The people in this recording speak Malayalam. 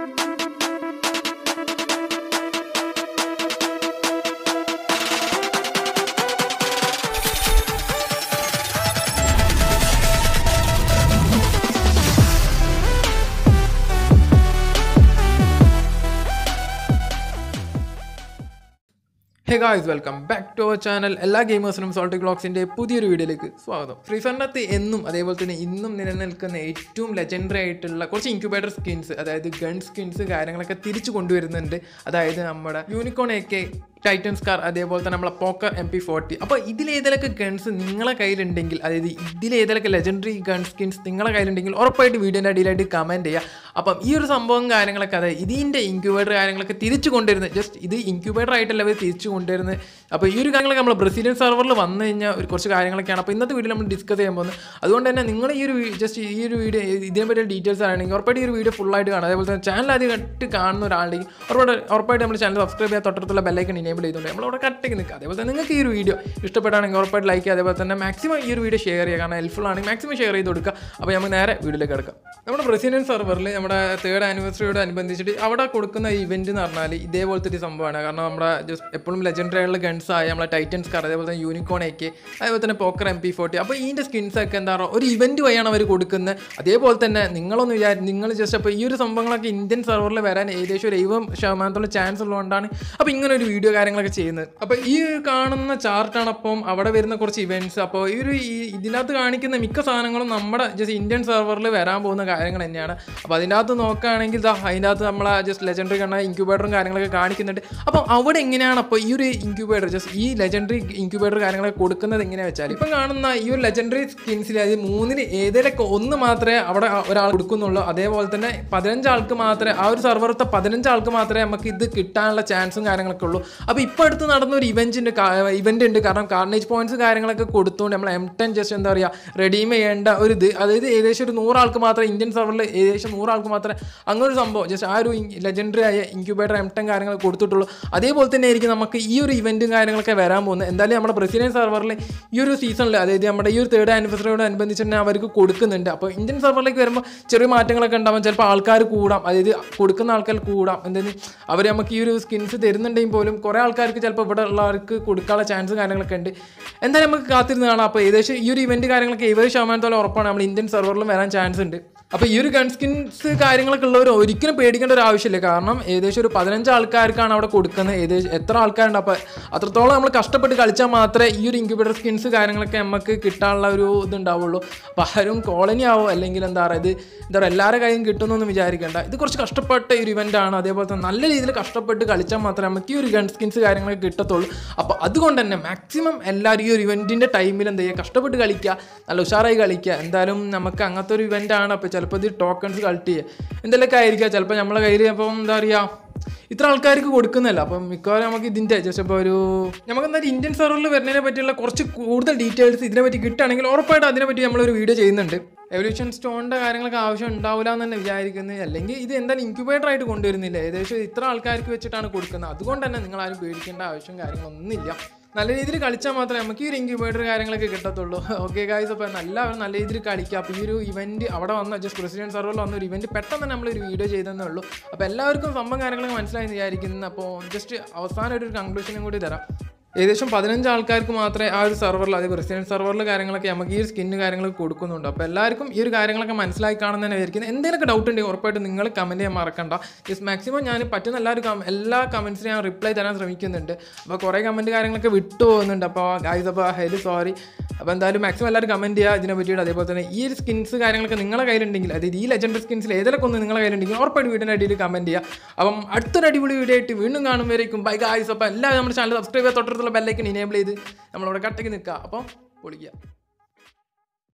Hey guys, welcome back to our channel. എല്ലാ ഗെയിമേഴ്സിനും സോൾട്ടി വ്ളോഗ്സിൻ്റെ പുതിയൊരു വീഡിയോയിലേക്ക് സ്വാഗതം. ഫ്രീ ഫയറിനകത്ത് എന്നും അതേപോലെ തന്നെ ഇന്നും നിലനിൽക്കുന്ന ഏറ്റവും ലെജൻഡറി ആയിട്ടുള്ള കുറച്ച് ഇൻക്യുബേറ്റർ സ്കിൻസ്, അതായത് ഗൺ സ്കിൻസ് കാര്യങ്ങളൊക്കെ തിരിച്ചു കൊണ്ടുവരുന്നുണ്ട്. അതായത് നമ്മുടെ യൂണിക്കോൺ AK ടൈറ്റൻ സ്കാർ, അതേപോലെ തന്നെ നമ്മളെ പോക്കർ MP40. അപ്പോൾ ഇതിലേതൊക്കെ ഗൺസ് നിങ്ങളെ കയ്യിലുണ്ടെങ്കിൽ, അതായത് ഇതിലേതൊക്കെ ലെജൻഡറി ഗൺ സ്കിൻസ് നിങ്ങളെ കയ്യിലുണ്ടെങ്കിൽ ഉറപ്പായിട്ട് വീഡിയോൻ്റെ അടിയിലായിട്ട് കമൻറ്റ് ചെയ്യുക. അപ്പം ഈ ഒരു സംഭവം കാര്യങ്ങളൊക്കെ, അതായത് ഇതിൻ്റെ ഇൻക്യുബേറ്റർ കാര്യങ്ങളൊക്കെ തിരിച്ചു കൊണ്ടുവരുന്നത്, ജസ്റ്റ് ഇത് ഇൻക്യുബേറ്റർ ആയിട്ടല്ല അവർ തിരിച്ചു കൊണ്ടുവരുന്നത്. അപ്പോൾ ഈ ഒരു കാര്യങ്ങളൊക്കെ നമ്മൾ ബ്രസീലിയൻ സെർവറിൽ വന്നു കഴിഞ്ഞാൽ കുറച്ച് കാര്യങ്ങളൊക്കെയാണ്. അപ്പോൾ ഇന്നത്തെ വീഡിയോ നമ്മൾ ഡിസ്കസ് ചെയ്യാൻ പോകുന്നത്. അതുകൊണ്ട് തന്നെ നിങ്ങൾ ഈ ഒരു വീഡിയോ ഇതിനെപ്പറ്റി ഡീറ്റെയിൽസ് ആണെങ്കിൽ ഉറപ്പായിട്ട് ഈ ഒരു വീഡിയോ ഫുള്ളായിട്ട് കാണുക. അതേപോലെ തന്നെ ചാനൽ ആദ്യമായിട്ട് കാണുന്ന ഒരാളുടെയും ഉറപ്പായിട്ട് നമ്മൾ ചാനൽ സബ്സ്ക്രൈബ് ചെയ്യാൻ തൊട്ടടുത്തുള്ള ബെല്ലൈക്കൺ എനേബിൾ ചെയ്തുകൊണ്ട് നമ്മളവിടെ കട്ടേക്ക് നിൽക്കുക. അതേപോലെ തന്നെ നിങ്ങൾക്ക് ഈ ഒരു വീഡിയോ ഇഷ്ടപ്പെട്ടാണെങ്കിൽ ഉറപ്പായിട്ട് ലൈക്ക് ചെയ്യുക. അതേപോലെ തന്നെ മാക്സിമം ഈ ഒരു വീഡിയോ ഷെയർ ചെയ്യുക, കാരണം ഹെൽപ്ഫുൾ ആണെങ്കിൽ മാക്സിമം ഷെയർ ചെയ്ത് കൊടുക്കുക. അപ്പോൾ നമുക്ക് നേരെ വീഡിയോയിലേക്ക് കിടക്കാം. നമ്മുടെ ബ്രസീലിയൻ സെർവറിൽ നമ്മുടെ 3rd ആനിവേഴ്സറിയോട് അനുബന്ധിച്ചിട്ട് അവിടെ കൊടുക്കുന്ന ഇവന്റ് എന്ന് പറഞ്ഞാൽ ഇതേപോലത്തെ ഒരു സംഭവമാണ്. കാരണം നമ്മുടെ എപ്പോഴും ലെജൻഡറി ആയിട്ടുള്ള ഗൺസ് ആയ നമ്മളെ ടൈറ്റൻ സ്കാർ, അതേപോലെ തന്നെ യൂണിക്കോൺ AK, അതേപോലെ തന്നെ പോക്കർ MP40. അപ്പോൾ ഇതിൻ്റെ സ്കിൻസൊക്കെ എന്താ പറയുക ഒരു ഇവന്റ് വഴിയാണ് അവർ കൊടുക്കുന്നത്. അതേപോലെ തന്നെ നിങ്ങൾ ജസ്റ്റ് അപ്പോൾ ഈ ഒരു സംഭവങ്ങളൊക്കെ ഇന്ത്യൻ സെർവറിൽ വരാൻ ഏകദേശം ഒരു 70% ചാൻസ് ഉള്ളതുകൊണ്ടാണ് അപ്പോൾ ഇങ്ങനെ ഒരു വീഡിയോ കാര്യങ്ങളൊക്കെ ചെയ്യുന്നത്. അപ്പോൾ ഈ കാണുന്ന ചാർട്ടാണ് അപ്പം അവിടെ വരുന്ന കുറച്ച് ഇവന്റ്സ്. അപ്പോൾ ഇതിനകത്ത് കാണിക്കുന്ന മിക്ക സാധനങ്ങളും നമ്മുടെ ജസ്റ്റ് ഇന്ത്യൻ സെർവറിൽ വരാൻ പോകുന്ന കാര്യങ്ങൾ തന്നെയാണ്. അപ്പോൾ അതിൻ്റെ അകത്ത് നോക്കുകയാണെങ്കിൽ അതിൻ്റെ അകത്ത് നമ്മളെ ജസ്റ്റ് ലെജൻഡറി കണ്ട ഇൻക്യുബേറ്ററും കാര്യങ്ങളൊക്കെ കാണിക്കുന്നുണ്ട്. അപ്പോൾ അവിടെ എങ്ങനെയാണ് അപ്പോൾ ഈ ഒരു ഇൻക്യുബേറ്റർ ജസ്റ്റ് ഈ ലെജൻഡറി ഇൻക്യുബേറ്റർ കാര്യങ്ങളൊക്കെ കൊടുക്കുന്നത് എങ്ങനെയാണെന്ന് വെച്ചാൽ, ഇപ്പം കാണുന്ന ഈ ഒരു ലെജൻഡറി സ്കിൻസിൽ അതായത് 3-ൽ ഏതെങ്കിലുമൊക്കെ ഒന്ന് മാത്രമേ അവിടെ ഒരാൾ കൊടുക്കുന്നുള്ളൂ. അതേപോലെ തന്നെ 15 ആൾക്ക് മാത്രമേ, ആ ഒരു സെർവറത്തെ 15 ആൾക്ക് മാത്രമേ നമുക്ക് ഇത് കിട്ടാനുള്ള ചാൻസും കാര്യങ്ങളൊക്കെ ഉള്ളൂ. അപ്പോൾ ഇപ്പോൾ അടുത്ത് നടന്ന ഒരു ഇവന്റ് ഉണ്ട്. കാരണം കാർണേജ് പോയിന്റ്സ് കാര്യങ്ങളൊക്കെ കൊടുത്തുകൊണ്ട് നമ്മൾ M10 ജസ്റ്റ് എന്താ പറയുക റെഡീം ചെയ്യേണ്ട ഒരു ഇത്, അതായത് ഏകദേശം ഒരു 100 ആൾക്ക് മാത്രമേ ഇന്ത്യൻ സെർവറിൽ ഏകദേശം 100 ആൾക്ക് മാത്രമേ അങ്ങനെ ഒരു സംഭവം ജസ്റ്റ് ആ ഒരു ലെജൻഡറി ആയ ഇൻക്യുബേറ്റർ M10 കാര്യങ്ങൾ കൊടുത്തിട്ടുള്ളൂ. അതേപോലെ തന്നെ ആയിരിക്കും നമുക്ക് ഈ ഒരു ഇവന്റും കാര്യങ്ങളൊക്കെ വരാൻ പോകുന്നത്. എന്തായാലും നമ്മുടെ ബ്രസീലിയൻ സെർവറിൽ ഈ ഒരു സീസണിൽ, അതായത് നമ്മുടെ ഈ ഒരു 3rd ആനിവേഴ്സറിയോട് അനുബന്ധിച്ച് തന്നെ അവർക്ക് കൊടുക്കുന്നുണ്ട്. അപ്പോൾ ഇന്ത്യൻ സെർവറിലേക്ക് വരുമ്പോൾ ചെറിയ മാറ്റങ്ങളൊക്കെ ഉണ്ടാകും. ചിലപ്പോൾ ആൾക്കാർ കൂടാം, അതായത് കൊടുക്കുന്ന ആൾക്കാർ കൂടാം. എന്തായാലും അവർ നമുക്ക് ഈ ഒരു സ്കിൻസ് തരുന്നുണ്ടെങ്കിൽ പോലും കുറേ ആൾക്കാർക്ക് ചിലപ്പോൾ ഇവിടെ ഉള്ളവർക്ക് കൊടുക്കാനുള്ള ചാൻസ് കാര്യങ്ങളൊക്കെ ഉണ്ട്. എന്തായാലും നമുക്ക് കാത്തിരുന്ന് കാണാം. അപ്പോൾ ഏകദേശം ഈ ഒരു ഇവന്റ് കാര്യങ്ങളൊക്കെ 70% ഉറപ്പാണ് നമ്മൾ ഇന്ത്യൻ സെർവറിലും വരാൻ ചാൻസ് ഉണ്ട്. അപ്പോൾ ഈ ഒരു ഗൺ സ്കിൻസ് കാര്യങ്ങളൊക്കെ ഉള്ളവർ ഒരിക്കലും പേടിക്കേണ്ട ഒരു ആവശ്യമില്ല. കാരണം ഏകദേശം ഒരു 15 ആൾക്കാർക്കാണ് അവിടെ കൊടുക്കുന്നത്. ഏകദേശം എത്ര ആൾക്കാരുണ്ട്, അപ്പോൾ അത്രത്തോളം നമ്മൾ കഷ്ടപ്പെട്ട് കളിച്ചാൽ മാത്രമേ ഈ ഒരു ഇൻക്യുബേറ്റർ സ്കിൻസ് കാര്യങ്ങളൊക്കെ നമുക്ക് കിട്ടാനുള്ള ഒരു ഇതുണ്ടാവുള്ളൂ. അപ്പോൾ ആരും കോളനി ആവോ അല്ലെങ്കിൽ എന്താ പറയുക എന്താ പറയുക എല്ലാവരുടെ കയ്യും കിട്ടുമെന്നൊന്നും വിചാരിക്കേണ്ട. ഇത് കുറച്ച് കഷ്ടപ്പെട്ട ഒരു ഇവൻ്റാണ്. അതേപോലെ തന്നെ നല്ല രീതിയിൽ കഷ്ടപ്പെട്ട് കളിച്ചാൽ മാത്രമേ നമുക്ക് ഈ ഒരു ഗൺ സ്കിൻസ് കാര്യങ്ങളൊക്കെ കിട്ടത്തുള്ളൂ. അപ്പോൾ അതുകൊണ്ട് തന്നെ മാക്സിമം എല്ലാവരും ഈ ഒരു ഇവൻറ്റിൻ്റെ ടൈമിൽ എന്ത് ചെയ്യുക, കഷ്ടപ്പെട്ട് കളിക്കുക, നല്ല ഉഷാറായി കളിക്കുക. എന്തായാലും നമുക്ക് അങ്ങനത്തെ ഒരു ഇവൻ്റാണ്. അപ്പോൾ ചിലപ്പോൾ ഇത് ടോക്കൺസ് കളക്ട് ചെയ്യുക എന്തെങ്കിലുമൊക്കെ ആയിരിക്കുക. ചിലപ്പോൾ നമ്മളെ കയ്യിൽ അപ്പം എന്താ പറയുക ഇത്ര ആൾക്കാർക്ക് കൊടുക്കുന്നില്ല. അപ്പം മിക്കവാറും നമുക്ക് ഇതിൻ്റെ ജസ്റ്റ് ഇപ്പോൾ നമുക്ക് എന്തായാലും ഇന്ത്യൻ സെർവറിൽ വരുന്നതിനെ പറ്റിയുള്ള കുറച്ച് കൂടുതൽ ഡീറ്റെയിൽസ് ഇതിനെപ്പറ്റി കിട്ടുകയാണെങ്കിൽ ഉറപ്പായിട്ട് അതിനെപ്പറ്റി നമ്മളൊരു വീഡിയോ ചെയ്യുന്നുണ്ട്. എവല്യൂഷൻ സ്റ്റോണിൻ്റെ കാര്യങ്ങളൊക്കെ ആവശ്യം ഉണ്ടാവില്ല എന്ന് തന്നെ വിചാരിക്കുന്നത്. അല്ലെങ്കിൽ ഇത് എന്തായാലും ഇൻക്യുബേറ്റർ ആയിട്ട് കൊണ്ടുവരുന്നില്ല. ഏകദേശം ഇത്ര ആൾക്കാർക്ക് വെച്ചിട്ടാണ് കൊടുക്കുന്നത്. അതുകൊണ്ട് തന്നെ നിങ്ങളാരും പേടിക്കേണ്ട ആവശ്യം കാര്യങ്ങളൊന്നുമില്ല. നല്ല രീതിയിൽ കളിച്ചാൽ മാത്രമേ നമുക്ക് ഈ ഒരു ഇൻക്യുബേറ്റർ കാര്യങ്ങളൊക്കെ കിട്ടത്തുള്ളൂ. ഓക്കെ ഗൈസ്, അപ്പോൾ നല്ല രീതിയിൽ കളിക്കുക. അപ്പോൾ ഈ ഒരു ഇവൻറ്റ് അവിടെ വന്ന ജസ്റ്റ് പ്രസിഡന്റ് സെർവറിൽ വന്ന ഒരു ഇവൻറ്റ് പെട്ടെന്ന് തന്നെ നമ്മളൊരു വീഡിയോ ചെയ്തതേ ഉള്ളൂ. അപ്പോൾ എല്ലാവർക്കും സംഭവം കാര്യങ്ങളൊക്കെ മനസ്സിലായി വിചാരിക്കുന്നു. അപ്പോൾ ജസ്റ്റ് അവസാനം ഒരു കൺക്ലൂഷനും കൂടി തരാം. ഏകദേശം 15 ആൾക്കാർക്ക് മാത്രമേ ആ ഒരു സെർവറിൽ, അതായത് പ്രസിഡന്റ് സെർവറിൽ കാര്യങ്ങളൊക്കെ നമുക്ക് ഈ ഒരു സ്കിന്ന് കാര്യങ്ങളൊക്കെ കൊടുക്കുന്നുണ്ട്. അപ്പോൾ എല്ലാവർക്കും ഈ ഒരു കാര്യങ്ങളൊക്കെ മനസ്സിലായി കാണുന്നതന്നെ വിചാരിക്കുന്നത്. എന്തെങ്കിലുമൊക്കെ ഡൗട്ട് ഉണ്ടെങ്കിൽ ഉറപ്പായിട്ട് നിങ്ങൾ കമൻറ്റ് ചെയ്യാൻ മറക്കണ്ട. ജസ്റ്റ് മാക്സിമം ഞാൻ പറ്റുന്ന എല്ലാ കമൻറ്റ്സിനും ഞാൻ റിപ്ലൈ തരാൻ ശ്രമിക്കുന്നുണ്ട്. അപ്പോൾ കുറേ കമൻറ്റ് കാര്യങ്ങളൊക്കെ വിട്ടു പോകുന്നുണ്ട്. അപ്പോൾ ഗൈസ്, അപ്പോൾ ഹെഡ് സോറി. അപ്പോൾ എന്തായാലും മാക്സിമം എല്ലാവരും കമൻറ്റ് ചെയ്യുക ഇതിനെ പറ്റിയിട്ട്. അതേപോലെ തന്നെ ഈ ഒരു സ്കിൻസ് കാര്യങ്ങളൊക്കെ നിങ്ങളുടെ കയ്യിലുണ്ടെങ്കിൽ, അതായത് ഈ ലെജൻഡറി സ്കിൻസിൽ ഏതൊക്കെ ഒന്ന് നിങ്ങളുടെ കയ്യിലുണ്ടെങ്കിൽ ഉറപ്പായിട്ട് വീഡിയോൻ്റെ അടിയിൽ കമൻറ്റ് ചെയ്യുക. അപ്പം അടുത്തൊരു അടിപൊളി വീഡിയോ ആയിട്ട് വീണ്ടും കാണുമ്പോഴേക്കും ബൈ ഗൈസ്. അപ്പോൾ എല്ലാവരും നമ്മുടെ ചാനൽ സബ്സ്ക്രൈബ് ചെയ്യാൻ തൊട്ടടുത്തുള്ള ബെല്ലൈക്കൺ എനേബിൾ ചെയ്ത് നമ്മളവിടെ കട്ടയ്ക്ക് നിൽക്കുക. അപ്പോൾ പൊളിക്കുക.